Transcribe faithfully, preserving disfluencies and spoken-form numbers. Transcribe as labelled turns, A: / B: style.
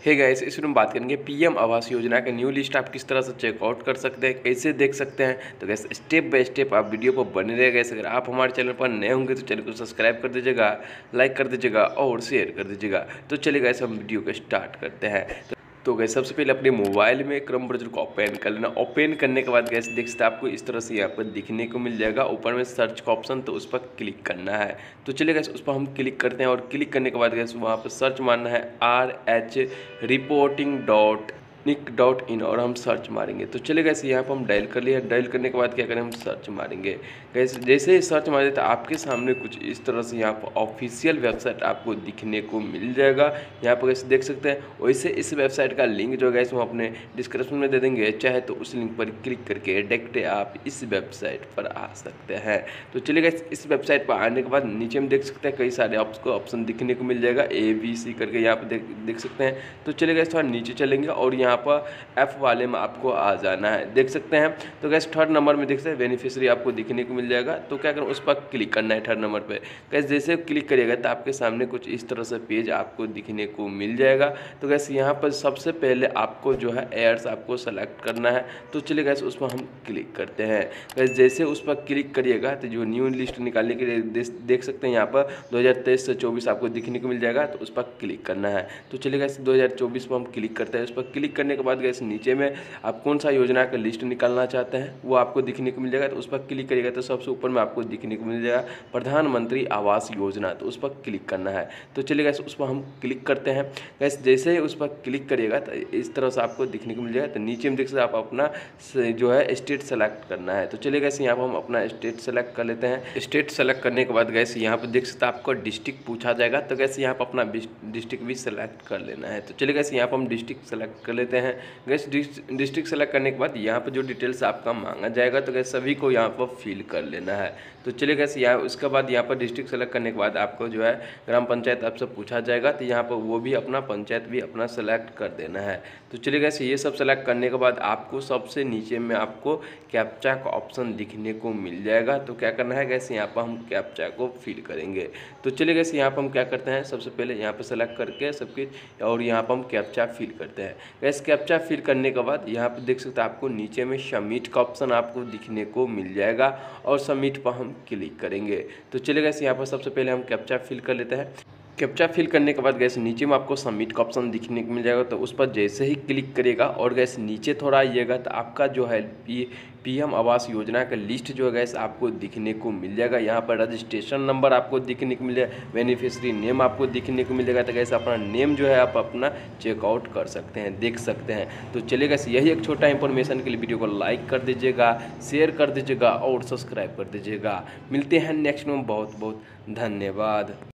A: Hey guys, इस video में बात करेंगे पीएम आवास योजना का न्यू लिस्ट आप किस तरह से चेकआउट कर सकते हैं, कैसे देख सकते हैं। तो गैस स्टेप बाय स्टेप आप वीडियो पर बने रहिएगा। गैस अगर आप हमारे चैनल पर नए होंगे तो चैनल को सब्सक्राइब कर दीजिएगा, लाइक कर दीजिएगा और शेयर कर दीजिएगा। तो चलिए गाइस हम वीडियो को स्टार्ट करते हैं। तो गैस सबसे पहले अपने मोबाइल में क्रम ब्राउज़र को ओपन कर लेना। ओपन करने के बाद गैस देख सकते हैं आपको इस तरह से यहाँ पर दिखने को मिल जाएगा ऊपर में सर्च का ऑप्शन, तो उस पर क्लिक करना है। तो चलिए गैस उस पर हम क्लिक करते हैं और क्लिक करने के बाद गैस वहाँ पर सर्च मारना है R H reporting dot nic dot in और हम सर्च मारेंगे। तो चलिए गैस यहाँ पर हम डायल कर लिया। डायल करने के बाद क्या करें, हम सर्च मारेंगे। गैस जैसे ही सर्च मारे तो आपके सामने कुछ इस तरह से यहाँ पर ऑफिशियल वेबसाइट आपको दिखने को मिल जाएगा। यहाँ पर गैस देख सकते हैं। वैसे इस वेबसाइट का लिंक जो गैस हम अपने डिस्क्रिप्शन में दे देंगे, चाहे तो उस लिंक पर क्लिक करके डायरेक्ट आप इस वेबसाइट पर आ सकते हैं। तो चलिए गैस इस वेबसाइट पर आने के बाद नीचे में देख सकते हैं कई सारे आपको ऑप्शन दिखने को मिल जाएगा, ए बी सी करके यहाँ पर देख देख सकते हैं। तो चलिए गैस थोड़ा नीचे चलेंगे और यहाँ पर एफ वाले में आपको आ जाना है, देख सकते हैं। तो गैस थर्ड नंबर में देख सकते हैं बेनिफिशियरी आपको दिखने को मिल जाएगा। तो क्या करें, उस पर क्लिक करना है थर्ड नंबर पे। गैस जैसे क्लिक करिएगा तो आपके सामने कुछ इस तरह से पेज आपको दिखने को मिल जाएगा। तो गैस यहाँ पर सबसे पहले आपको जो है एयर्स आपको सेलेक्ट करना है। तो चलिए गैस उस पर हम क्लिक करते हैं। गैस जैसे उस पर क्लिक करिएगा तो जो न्यू लिस्ट निकालने के लिए देख सकते हैं यहाँ पर दो हज़ार तेईस से चौबीस आपको दिखने को मिल जाएगा। तो उस पर क्लिक करना है। तो चलिए गैस दो हज़ार चौबीस पर हम क्लिक करते हैं। उस पर क्लिक करने के बाद गैस नीचे में आप कौन सा योजना का लिस्ट निकालना चाहते हैं वो आपको दिखने को मिल जाएगा। तो उस पर क्लिक करिएगा तो सबसे ऊपर में आपको दिखने को मिल जाएगा प्रधानमंत्री आवास योजना। तो उस पर क्लिक करना है। तो चलिए गैस उस पर हम क्लिक करते हैं। गैस जैसे ही उस पर क्लिक करिएगा तो इस तरह से आपको दिखने को मिल जाएगा। तो नीचे में देख सकते आप अपना जो है स्टेट सेलेक्ट करना है। तो चलिए गैस यहाँ पर हम अपना स्टेट सेलेक्ट कर लेते हैं। स्टेट सेलेक्ट करने के बाद गैस यहाँ पर देख सकते आपको डिस्ट्रिक्ट पूछा जाएगा। तो गैस यहाँ पर अपना डिस्ट्रिक्ट भी सेलेक्ट कर लेना है। तो चलिए गैस यहाँ पर हम डिस्ट्रिक्ट सेलेक्ट कर लेते हैं। गैस डिस्ट्रिक्ट सेलेक्ट करने के बाद यहाँ पर जो डिटेल्स आपका मांगा जाएगा तो गैस सभी को यहाँ पर फिल कर लेना है। तो चलिए गैस यहाँ उसके बाद यहाँ पर डिस्ट्रिक्ट सेलेक्ट करने के बाद आपको जो है ग्राम पंचायत आपसे पूछा जाएगा। तो यहाँ पर वो भी अपना पंचायत भी अपना सेलेक्ट कर देना है। तो चलिए गैस ये सब सेलेक्ट करने के बाद आपको सबसे नीचे में आपको कैप्चा का ऑप्शन दिखने को मिल जाएगा। तो क्या करना है गैस, यहाँ पर हम कैप्चा को फिल करेंगे। तो चलिए गैस यहाँ पर हम क्या करते हैं, सबसे पहले यहाँ पर सेलेक्ट करके सबके और यहाँ पर हम कैप्चा फिल करते हैं। गैस कैप्चा फिल करने के बाद यहाँ पर देख सकते हैं आपको नीचे में सबमिट का ऑप्शन आपको दिखने को मिल जाएगा और सबमिट पर हम क्लिक करेंगे। तो चलिए गैस यहाँ पर सबसे पहले हम कैप्चा फिल कर लेते हैं। कैप्चा फिल करने के बाद गैस नीचे में आपको सबमिट का ऑप्शन दिखने को मिल जाएगा। तो उस पर जैसे ही क्लिक करेगा और गैस नीचे थोड़ा आइएगा तो आपका जो है पी पीएम आवास योजना का लिस्ट जो है गैस आपको दिखने को मिल जाएगा। यहाँ पर रजिस्ट्रेशन नंबर आपको दिखने को मिल जाएगा, बेनिफिशियरी नेम आपको दिखने को मिल जाएगा। तो गैस अपना नेम जो है आप अपना चेकआउट कर सकते हैं, देख सकते हैं। तो चलिए गैस यही एक छोटा इंफॉर्मेशन के लिए वीडियो को लाइक कर दीजिएगा, शेयर कर दीजिएगा और सब्सक्राइब कर दीजिएगा। मिलते हैं नेक्स्ट में, बहुत बहुत धन्यवाद।